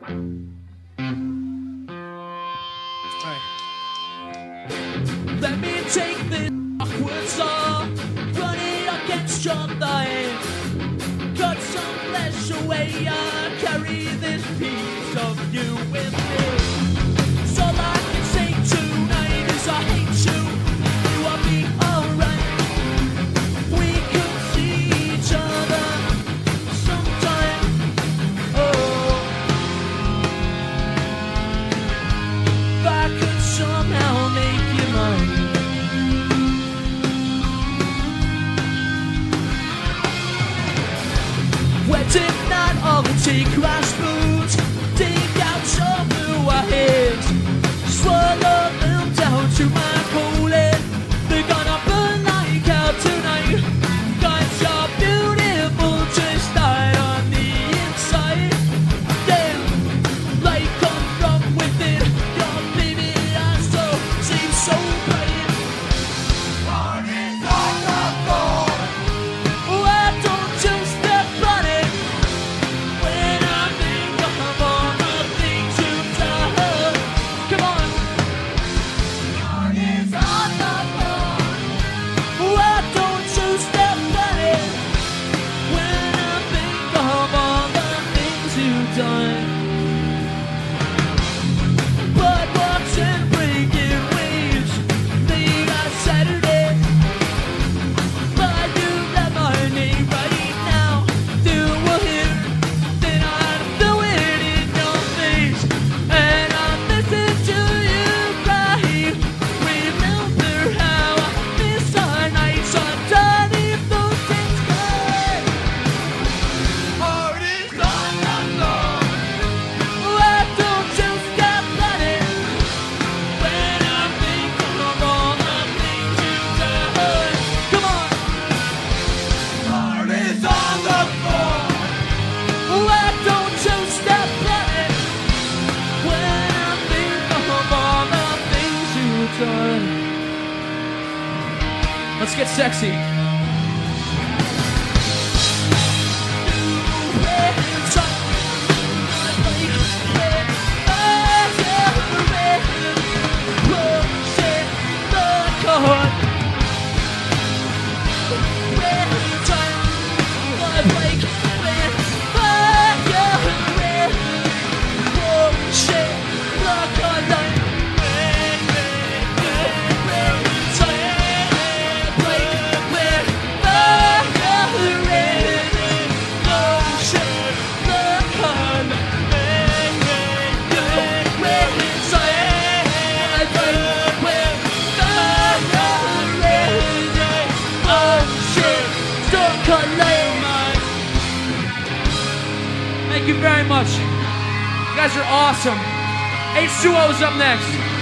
Let me take this awkward saw, run it against your thigh, cut some flesh away, and carry this piece of you with me. So all I can say tonight is I hate you, you will be alright. We could see each other sometime. Oh, if I could somehow make you mine. Wet if not all the tea glass spoons, dig out some blue heads, swallow them down to my colon. They're gonna burn like hell tonight, 'cause you're beautiful just right on the inside. Damn, light comes from within, your baby eyes so seem so bright. Heart is on the floor, why don't you step on it? When I think of all the things you've done, come on. Heart is on the floor, why don't you step on it? When I think of all the things you've done. Boardwalks and breaking waves, they got Saturday. But you got my name right now. Do a hit, then I'm doing in your face. And I'm listening to you cry. Remember how I miss our nights underneath those things good. Heart is on the floor, why don't you step on it? When I think of all the things you've done. Come on. Heart is on the floor, why don't you step on it? When I think of all the things you've done. Let's get sexy. Thank you very much. You guys are awesome. H2O's up next.